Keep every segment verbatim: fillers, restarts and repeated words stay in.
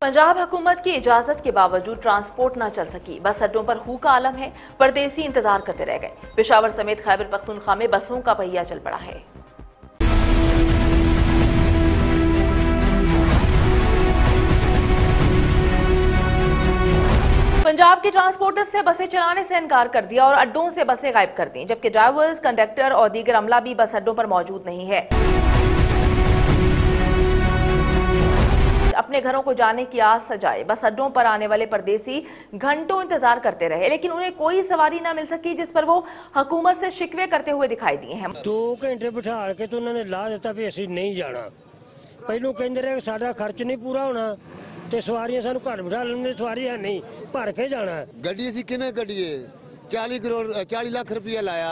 पंजाब हुकूमत की इजाजत के बावजूद ट्रांसपोर्ट न चल सकी। बस अड्डों पर हू का आलम है। परदेसी इंतजार करते रह गए। पेशावर समेत खैबर पख्तूनख्वा में बसों का पहिया चल पड़ा है। पंजाब के ट्रांसपोर्टर्स से बसें चलाने से इनकार कर दिया और अड्डों से बसें गायब कर दी, जबकि ड्राइवर्स, कंडक्टर और दीगर अमला भी बस अड्डों पर मौजूद नहीं है। अपने घरों को जाने की आस सजाए बस अड्डों पर आने वाले परदेसी घंटों इंतजार करते रहे, लेकिन उन्हें कोई सवारी ना मिल सकी, जिस पर वो हुकूमत से शिकवे करते हुए दिखाई दिए हैं। दो घंटे बिठा के तो उन्होंने ला दिता भी असीं नहीं जाना। पहलों कहते रहे साडा खर्च नहीं पूरा होना ते सवारियां सानू घर बिठा लेंदे, सवारी है नहीं, भर के जाना। गड्डी असीं किवें कड्ढीए? चाली करोड़ चाली लाख रुपया लाया,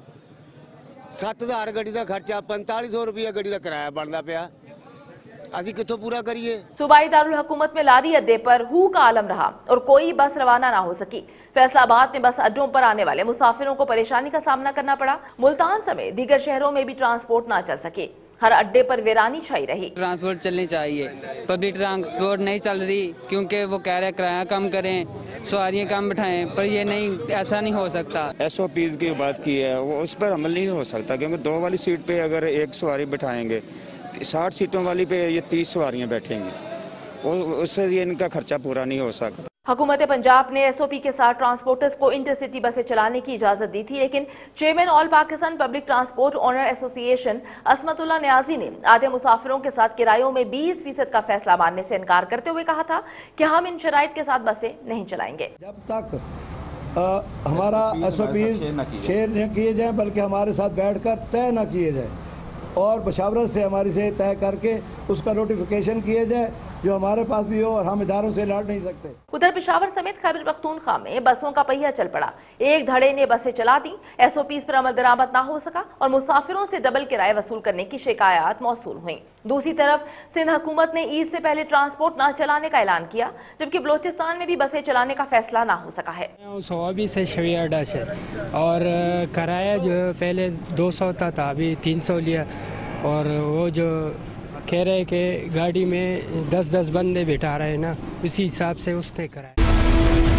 सत्त हजार गड्डी का खर्चा, पैंताली सौ रुपया गड्डी का किराया बनता पिया, असीं कित्थों पूरा करिए? सूबाई दारुल हुकूमत में लारी अड्डे पर हू का आलम रहा और कोई बस रवाना ना हो सकी। फैसलाबाद में बस अड्डों पर आने वाले मुसाफिरों को परेशानी का सामना करना पड़ा। मुल्तान समेत दीगर शहरों में भी ट्रांसपोर्ट ना चल सके। हर अड्डे पर वीरानी छाई रही। ट्रांसपोर्ट चलनी चाहिए, पब्लिक ट्रांसपोर्ट नहीं चल रही क्योंकि वो कह रहे किराया कम करें, सवारियां कम बिठाएं, पर ये नहीं, ऐसा नहीं हो सकता। एस ओ पीज़ की बात की है, वो उस पर अमल नहीं हो सकता क्योंकि दो वाली सीट पे अगर एक सवारी बिठाएंगे, साठ सीटों वाली पे ये तीस सवारियां बैठेंगी, उससे ये इनका खर्चा पूरा नहीं हो सकता। हुकूमत पंजाब ने एस ओ पी के साथ ट्रांसपोर्टर्स को इंटरसिटी बसें चलाने की इजाजत दी थी, लेकिन chairman all Pakistan public transport owner association Asmatullah Niazi ने आधे मुसाफिरों के साथ किरायों में बीस फीसद का फैसला मानने से इनकार करते हुए कहा था कि हम इन शराइत के साथ बसें नहीं चलाएंगे जब तक आ, हमारा एस ओ पी शेयर न किए जाए, बल्कि हमारे साथ बैठकर तय न किए जाए और मशावरत से हमारी से तय करके उसका नोटिफिकेशन किए जाए, जो हमारे पास भी हो और हम इदारों से लड़ नहीं सकते। उधर पेशावर समेत खैबर पख्तूनख्वा में बसों का पहिया चल पड़ा। एक धड़े ने बसें चला दी, एस ओ पीज़ पर अमल दरामद ना हो सका और मुसाफिरों से डबल किराए वसूल करने की शिकायत मौसूल हुई। दूसरी तरफ सिंध हुकूमत ने ईद से पहले ट्रांसपोर्ट न चलाने का ऐलान किया, जबकि बलोचिस्तान में भी बसें चलाने का फैसला ना हो सका है। सवाबी से शवी अड्डा से और किराया जो पहले दो सौ था, अभी तीन सौ लिया और वो जो कह रहे कि गाड़ी में दस दस बंदे बिठा रहे हैं ना, उसी हिसाब से उसने कराया।